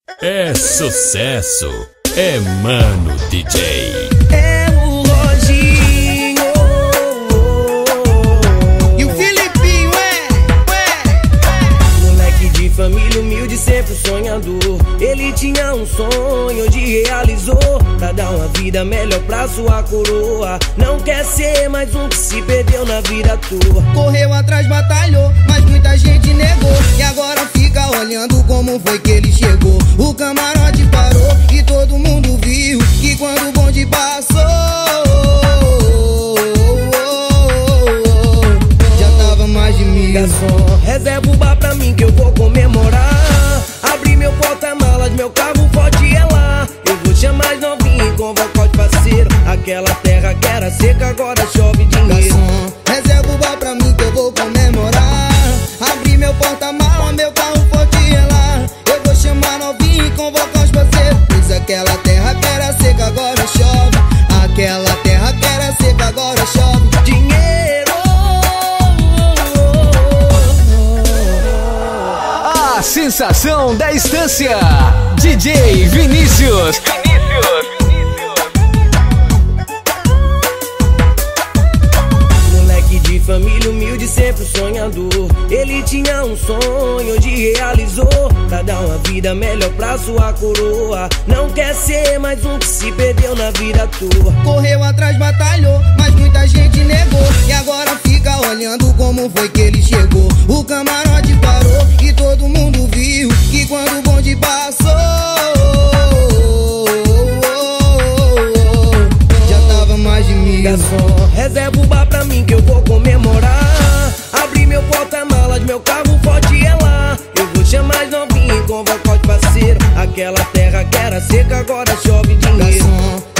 É sucesso, é Mano DJ. É o Lojinho e o Filipinho, moleque de família humilde, sempre sonhador. Ele tinha um sonho, onde realizou, pra dar uma vida melhor pra sua coroa. Não quer ser mais um que se perdeu na vida tua. Correu atrás, batalhou, mas muita gente negou. E agora fica olhando como foi que ele chegou. O camarote parou e todo mundo viu que quando o bonde passou, já tava mais de 1000. Garçom, reserva o bar pra mim que eu vou comemorar. Abri meu porta-malas, meu carro forte é lá. Eu vou chamar as novinhas e convocar os parceiros. Aquela terra que era seca agora chove dinheiro. Garçom, reserva o bar pra mim que eu vou comemorar. Abri meu porta-malas, meu carro forte é lá. Eu vou chamar novinha e convocar os parceiros. Pois aquela terra que era seca agora chove. Aquela terra que era seca agora chove dinheiro. A sensação da estância, DJ Vinícius. Moleque de família humilde, sempre sonhador. Ele tinha um sonho, onde realizou, pra dar uma vida melhor pra sua coroa. Não quer ser mais um que se perdeu na vida tua. Correu atrás, batalhou, mas muita gente negou. E agora fica olhando como foi que ele chegou. O camarote parou e todo mundo viu que quando o bonde passou, já tava mais de 1000. Garçom, reserva o bar pra mim que eu vou comemorar. Abri meu porta-malas, meu carro forte é lá. Eu vou chamar as novinhas e convocar os parceiros. Aquela terra que era seca agora chove dinheiro. Garçom,